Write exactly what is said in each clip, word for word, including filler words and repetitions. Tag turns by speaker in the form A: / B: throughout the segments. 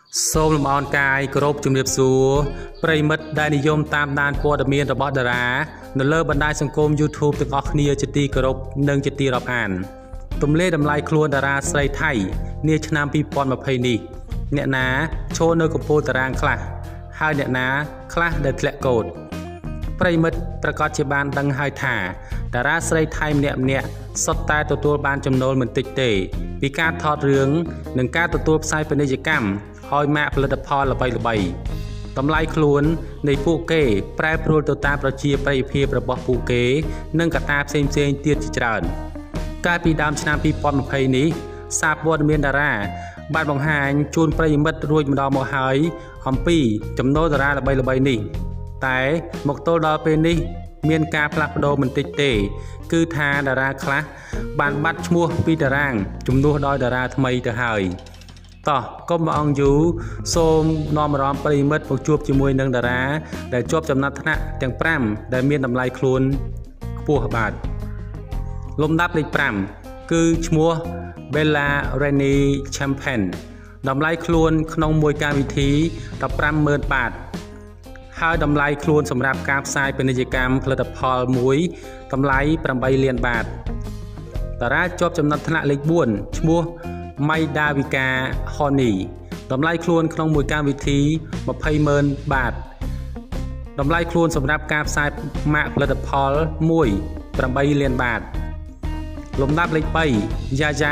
A: សូមលំអរកាយគោរពជំរាបសួរប្រិមិត្តដែលនិយមតាមដានព័ត៌មានរបស់តារានៅលើបណ្ដាញសង្គម YouTube ទាំងអស់គ្នាជាទីគោរពនិងជាទីរាប់អានទម្លាយតម្លៃខ្លួនតារាស្រីថៃនាឆ្នាំពីរពាន់ម្ភៃនេះអ្នកណាឈរនៅកំពូលតារាងខ្លះហើយអ្នកណាខ្លះដែលធ្លាក់កោតប្រិមិត្តប្រកាសជាបានដឹងហើយថាតារាស្រីថៃម្នាក់ម្នាក់សុទ្ធតែទទួលបានចំណូលមិនតិចទេពីការថតរឿងនិងការទទួលផ្សាយពាណិជ្ជកម្មឲ្យម៉ាកផលិតផលល្បីៗតម្លៃខ្លួននៃពួកគេប្រែប្រួលទៅតាមប្រជាប្រិយភាពរបស់ពួកគេនិងកត្តាផ្សេងៗទៀតជាច្រើនកាលពីដើមឆ្នាំពីរពាន់ម្ភៃនេះសារព័ត៌មានតារាបានបង្ហាញជូនប្រិយមិត្តរួចម្ដងមកហើយអំពីចំណូលតារាល្បីៗនេះតែមកទល់ដល់ពេលនេះមានការផ្លាស់ប្ដូរបន្តិចទេគឺថាតារាខ្លះបានបាត់ឈ្មោះពីតារាងជំនួសដោយតារាថ្មីទៅហើយតោះកុំអង្យូសូមនាំអារម្មណ៍ប្រិមិត្តមកជួបជាមួយនឹងតារាដែលជាប់ចំណាត់ថ្នាក់ទាំងប្រាំដែលមានតម្លៃខ្លួនខ្ពស់បាទលំដាប់លេខប្រាំគឺឈ្មោះ Bella Rani Champagne តម្លៃខ្លួនក្នុងមួយកម្មវិធីដប់ប្រាំម៉ឺនបាតហើយតម្លៃខ្លួនសម្រាប់ការផ្សាយពាណិជ្ជកម្មផលិតផលមួយតម្លៃប្រាំបីលានបាតតារាជាប់ចំណាត់ថ្នាក់លេខបួនឈ្មោះ Maidavika Honey តម្លៃខ្លួនក្នុងមួយកម្មវិធីម្ភៃម៉ឺនបាតតម្លៃខ្លួនសម្រាប់ការផ្សាយម៉ាកផលិតផលមួយប្រាំបីលានបាតលំដាប់លេខបី Yaya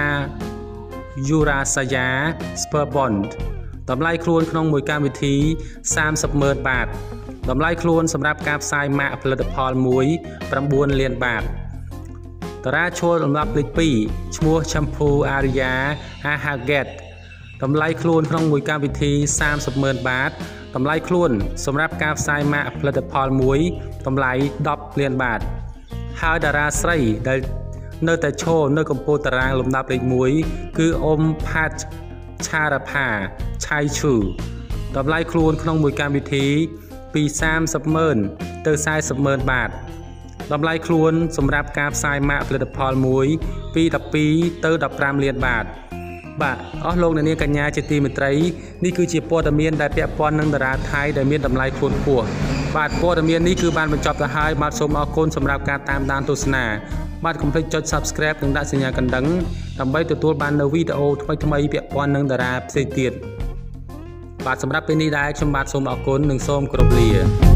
A: Urasaya Spurbound តម្លៃខ្លួនក្នុងមួយកម្មវិធីសាមសិបម៉ឺនបាតតម្លៃខ្លួនសម្រាប់ការផ្សាយម៉ាកផលិតផលមួយប្រាំបួនលានបាតតារាឈរលំដាប់លេខពីរឈ្មោះ Shampoo Arya Hahaget តម្លៃខ្លួនក្នុងមួយកម្មវិធីសាមសិបម៉ឺនបាតតម្លៃខ្លួនសម្រាប់ការផ្សាយម៉ាកផលិតផលមួយតម្លៃដប់លានបាតហើយតារាស្រីដែលនៅតែឈរនៅកំពូលតារាងលំដាប់លេខមួយគឺអ៊ុំផាត់ឆារផាឆៃឈូតម្លៃខ្លួនក្នុងមួយកម្មវិធីពីសាមសិបម៉ឺនទៅសែសិបម៉ឺនបាតតម្លៃខ្លួនសម្រាប់ការផ្សាយម៉ាកផលិតផលមួយពីដប់ពីរទៅដប់ប្រាំលានបាតបាទអស់លោកអ្នកនាងកញ្ញាជាទីមេត្រីនេះគឺជាព័ត៌មានដែលពាក់ព័ន្ធនឹងតារាថៃដែលមានតម្លៃខ្លួនខ្ពស់បាទព័ត៌មាននេះគឺបានបញ្ចប់ទៅហើយបាទសូមអរគុណសម្រាប់ការតាមដានទស្សនាបាទកុំភ្លេចចុច Subscribe និងដាក់សញ្ញាកណ្ដឹងដើម្បីទទួលបាននូវវីដេអូថ្មីៗពាក់ព័ន្ធនឹងតារាផ្សេងទៀតបាទសម្រាប់ពេលនេះដែរខ្ញុំបាទសូមអរគុណនិងសូមគោរពលា